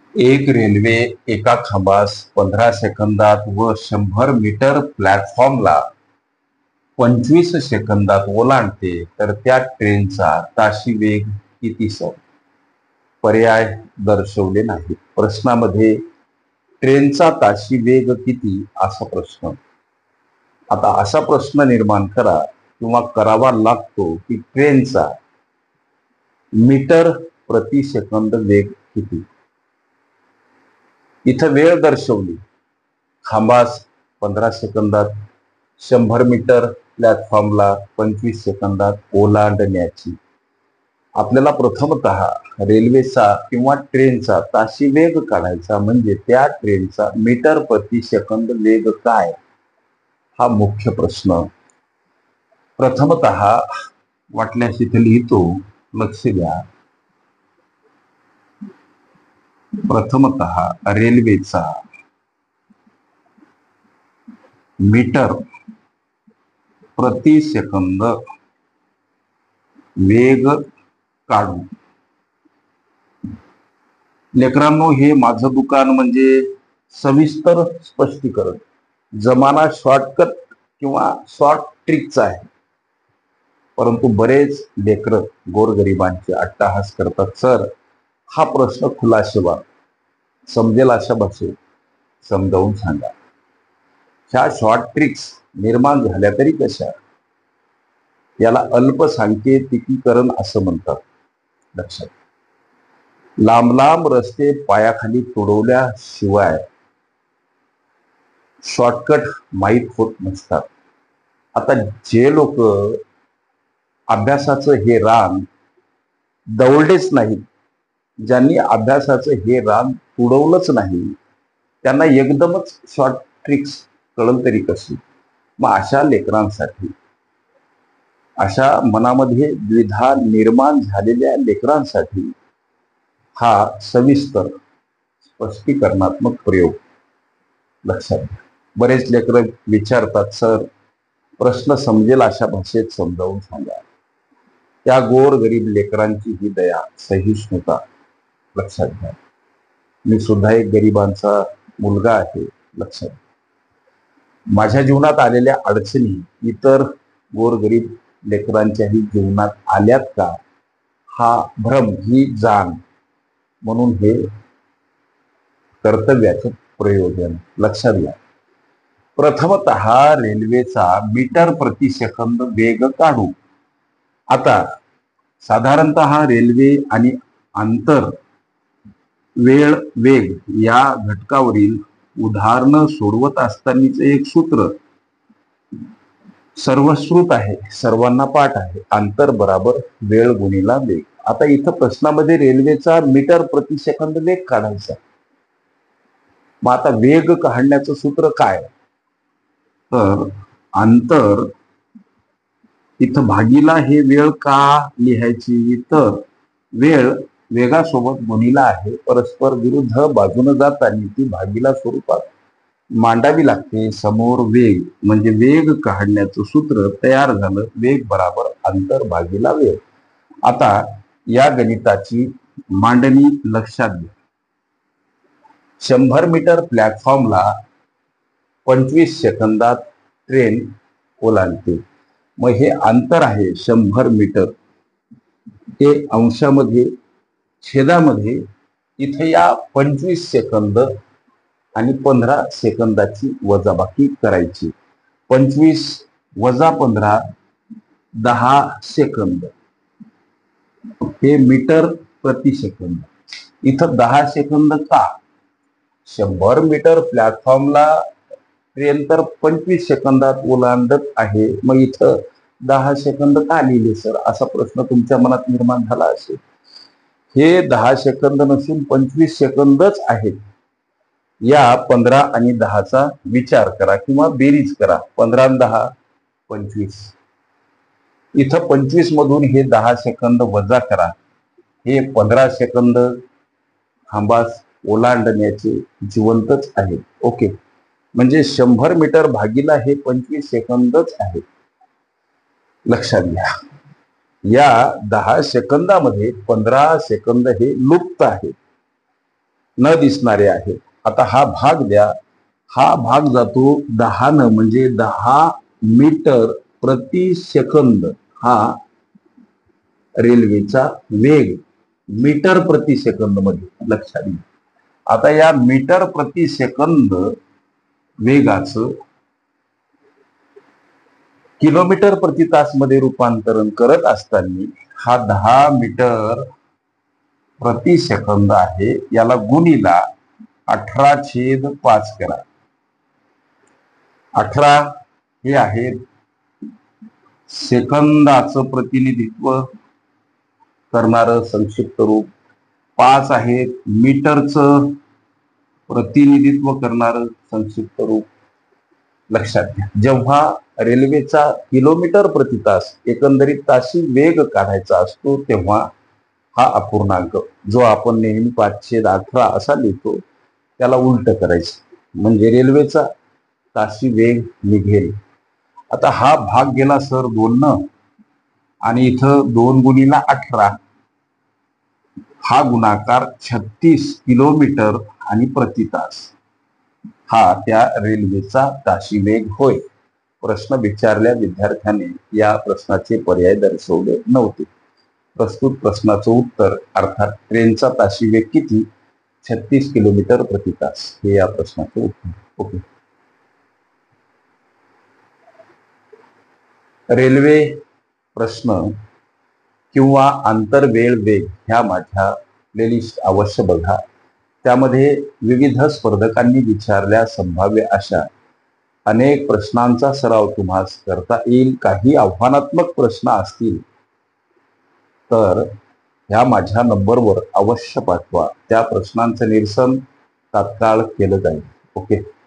एक रेल्वे एका खांबास 15 सेकंदात व 100 मीटर प्लॅटफॉर्मला 25 सेकंदात ओलांडते तर त्या ट्रेनचा ताशी वेग किती सर? पर्याय दर्शवले नाही. प्रश्नामध्ये ट्रेनचा ताशी वेग किती असा प्रश्न. आता असा प्रश्न निर्माण करा किंवा करावा लागतो की ट्रेनचा मीटर प्रति सेकंद वेग किती. इथं वेळ दर्शवली, खांबास 15 सेकंदात, 100 मीटर प्लॅटफॉर्मला 25 सेकंदात ओलांडण्याची. आपल्याला प्रथमतः रेल्वेचा किंवा ट्रेनचा ताशी वेग काढायचा, म्हणजे त्या ट्रेनचा मीटर प्रति सेकंद वेग काय, हा मुख्य प्रश्न. प्रथमतः वाटल्यास इथे लिहितो, लक्ष द्या. प्रथमतः रेल्वेचा मीटर प्रति सेकंद वेग काढू. लेकरांनो, हे माझं दुकान म्हणजे सविस्तर स्पष्टीकरण, जमाना शॉर्टकट किंवा शॉर्ट ट्रिकचा आहे. परंतु बरेच लेकर गोरगरिबांचे अट्टहास करतात, सर हा प्रश्न खुलाशेवार समजेल अशा भाषेत समजावून सांगा. ह्या शॉर्ट ट्रिक्स निर्माण झाल्या तरी कशा? याला अल्पसंख्येकीकरण असं म्हणतात. लक्षात. लांब लांब रस्ते पायाखाली तुडवल्याशिवाय शॉर्टकट माहीत होत नसतात. आता जे लोक अभ्यासाचं हे रान दवडलेच नाही, ज्यांनी अभ्यासाचं हे रान तुडवलंच नाही, त्यांना एकदमच शॉर्ट ट्रिक्स कळल तरी कशी? मग अशा लेकरांसाठी, अशा मनामध्ये द्विधा निर्माण झालेल्या लेकरांसाठी हा सविस्तर स्पष्टीकरणात्मक प्रयोग. लक्षात घ्या. बरेच लेकर विचारतात, सर प्रश्न समजेल अशा भाषेत समजावून सांगा. त्या गोर गरीब लेकरांची ही दया, सहिष्णुता. लक्षात घ्या. मी सुद्धा एक गरिबांचा मुलगा आहे. लक्षात. माझ्या जीवनात आलेल्या अडचणी इतर गोरगरीब लेकरांच्याही जीवनात आल्यात का, हा भ्रम, ही जाण, म्हणून हे कर्तव्याचं प्रयोजन. लक्षात घ्या. प्रथमतः रेल्वेचा मीटर प्रति सेकंद वेग काढू. आता साधारणतः रेल्वे आणि अंतर, वेळ, वेग या घटकावरील उदाहरणं सोडवत असतानाच एक सूत्र सर्वश्रुत आहे, सर्वांना पाठ आहे. अंतर बराबर वेळ गुणिला वेग. आता इथं प्रश्नामध्ये रेल्वेचा मीटर प्रति सेकंद वेग काढायचा. मग आता वेग काढण्याचं सूत्र काय? तर अंतर इथं भागीला हे वेळ का लिहायची, तर वेळ वेगासोबत गुणिला आहे. परस्पर विरुद्ध बाजूने जाताना ती भागीला स्वरूपात मांडावी लागते. समोर वेग म्हणजे वेग काढण्याचं सूत्र तयार झालं. वेग बराबर अंतर भागीला वेळ. आता या गणिताची मांडणी लक्षात घ्या. 100 मीटर प्लॅटफॉर्मला 25 सेकंदात ट्रेन ओलांडते. मग हे अंतर आहे 100 मीटर, हे अंशामध्ये छेदामध्ये इथे या 25 सेकंद आणि 15 सेकंदाची वजाबाकी करायची. 25 वजा 15 10 सेकंद, हे मीटर प्रति सेकंद. इथं 10 सेकंद का? 100 मीटर प्लॅटफॉर्मला ट्रेन तर 25 सेकंदात ओलांडत आहे, मग इथं 10 सेकंद का लिहिले सर, असा प्रश्न तुमच्या मनात निर्माण झाला असेल. हे 10 सेकंद नसून 25 सेकंदच आहेत. या 15 आणि 10चा विचार करा किंवा बेरीज करा. 15 आणि 10 25. इथं 25 मधून हे 10 सेकंद वजा करा. हे 15 सेकंद खांबास ओलांडण्याचे जिवंतच आहेत. ओके. म्हणजे 100 मीटर भागीला हे 25 सेकंदच आहेत. लक्षात घ्या. या 10 सेकंदामध्ये 15 सेकंद हे लुप्त आहेत. न दिसणारे आहेत. आता हा भाग द्या. हा भाग जातो 10 न, म्हणजे 10 मीटर प्रति सेकंद हा रेल्वेचा वेग मीटर प्रति सेकंद मध्ये लक्षात घ्या. आता या मीटर प्रति सेकंद वेगाचं किलोमीटर प्रति तास मध्ये रूपांतरण करत असताना हा 10 मीटर प्रति सेकंद आहे, याला गुणीला 18/5 करा. 18 हे आहे सेकंदाचं प्रतिनिधित्व करणारं संक्षिप्त रूप, 5 आहे मीटरचं प्रतिनिधित्व करणारं संक्षिप्त रूप. लक्षात घ्या, जेव्हा रेल्वेचा किलोमीटर प्रति तास एकंदरीत ताशी वेग काढायचा असतो तेव्हा हा अपूर्णांक जो आपण नेहमी 5/18 असा लिहितो त्याला उलट करायचं, म्हणजे रेल्वेचा ताशी वेग निघेल. आता हा भाग गेला सर 2 न, आणि इथं 2 गुणीला 18, हा गुणाकार 36 किलोमीटर आणि प्रति तास हा त्या रेल्वेचा ताशी वेग होय. प्रश्न विचारल्या विद्यार्थ्याने या प्रश्नाचे पर्याय दर्शवले नव्हते. प्रस्तुत प्रश्नाचं उत्तर अर्थात ट्रेनचा ताशी वेग किती, 36 किलोमीटर प्रति तास हे या प्रश्नाचं उत्तर. ओके. रेल्वे प्रश्न किंवा आंतरवेळ वेग ह्या माझ्या प्लेलिस्ट अवश्य बघा. त्यामध्ये विविध स्पर्धकांनी विचारल्या संभाव्य अशा अनेक प्रश्नांचा सराव तुम्हास करता येईल. काही आव्हानात्मक प्रश्न असतील तर ह्या माझ्या नंबरवर अवश्य पाठवा. त्या प्रश्नांचं निरसन तात्काळ केलं जाईल. ओके.